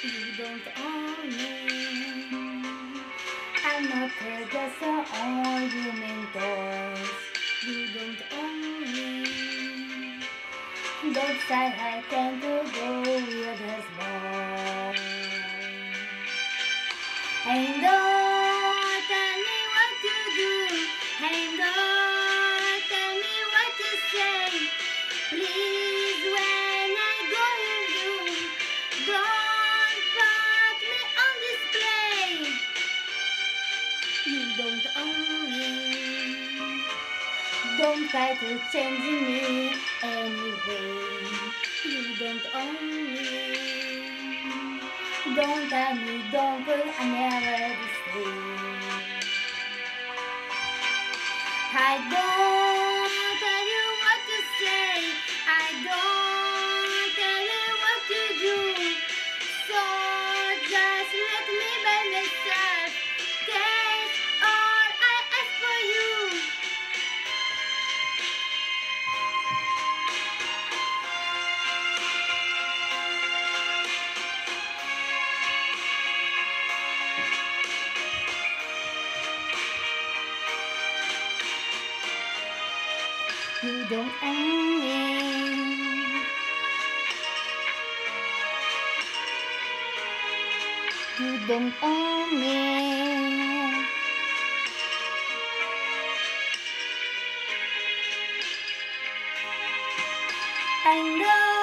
You don't own me. I'm not just an argument toys. You don't own me. Don't say I can't go with this boy. And don't tell me what to do. And don't tell me what to say. Please, when I go with you, don't put me on display. You don't own me. Don't try to change me anyway. You don't own me. Don't tell me, don't put I never stay. I don't tell you what to say. I don't tell you what to do. So just let me by myself. That's all I ask for you. You don't own me. You don't own me. I know.